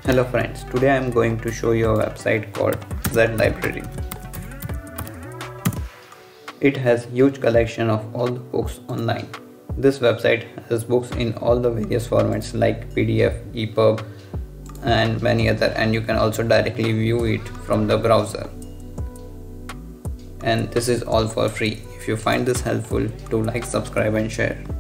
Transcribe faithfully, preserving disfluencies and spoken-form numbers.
Hello friends, today I am going to show you a website called Z Library. It has huge collection of all the books online. This website has books in all the various formats like P D F, E P U B and many other, and you can also directly view it from the browser. And this is all for free. If you find this helpful, do like, subscribe and share.